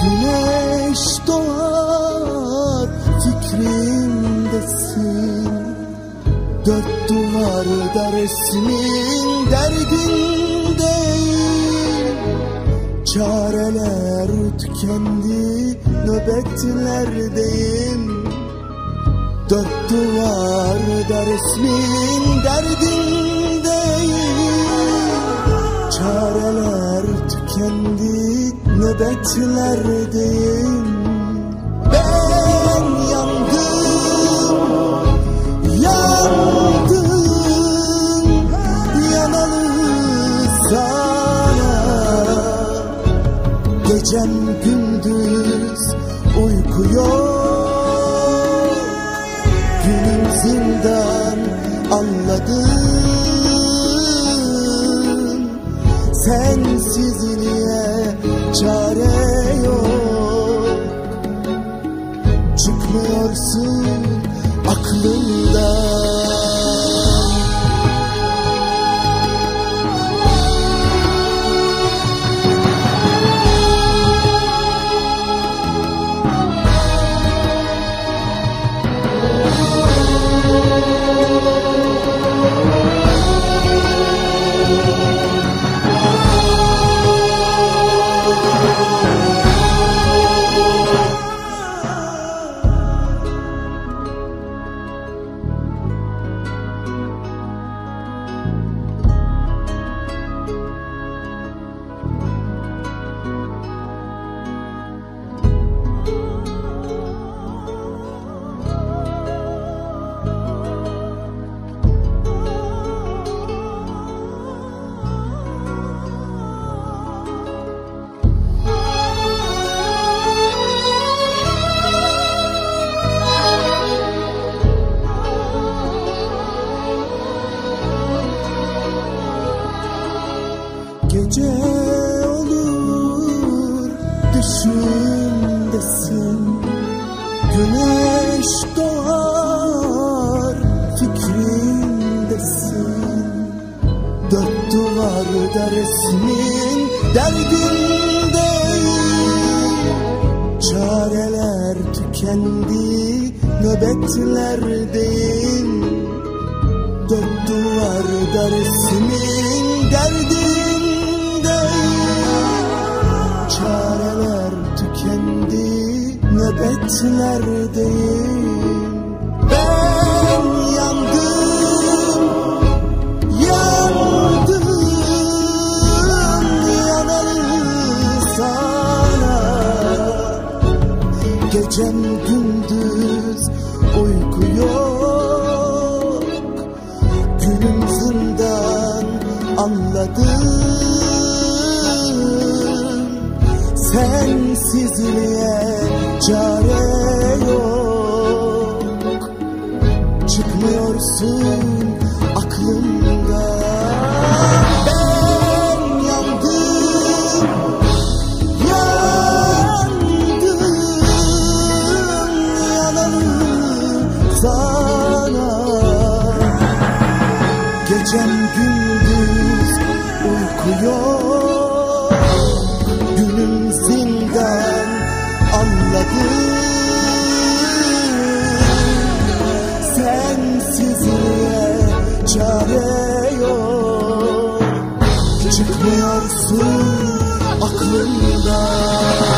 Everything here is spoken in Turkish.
Güneş doğar fikrimdesin, dört duvarda resmin derdindeyim. Çareler tükendi, nöbetlerdeyim. Dört duvarda resmin derdindeyim. Çareler tükendi, nöbetlerdeyim. Ben yandım, yandım, yanalı sana. Gecem gündüz uyku yok, günüm zindan anladım. Sensizliğe çare yok, çıkmıyorsun aklımdan. Gece olur düşümdesin, güneş doğar fikrimdesin. Dört duvarda resmin derdindeyim. Çareler tükendi, nöbetlerdeyim. Dört duvarda resmin derdindeyim. Çareler tükendi, nöbetlerdeyim. Ben yandım, yandım, yanalı sana. Gecem gündüz uyku yok, günüm zindan anladım. Sensizliğe çare yok, çıkmıyorsun aklımdan. Ben yandım, yandım, yanalı sana. Gecem gündüz uyku yok, günüm zindan anladım. Sensizliğe çare yok, çıkmıyorsun aklımdan.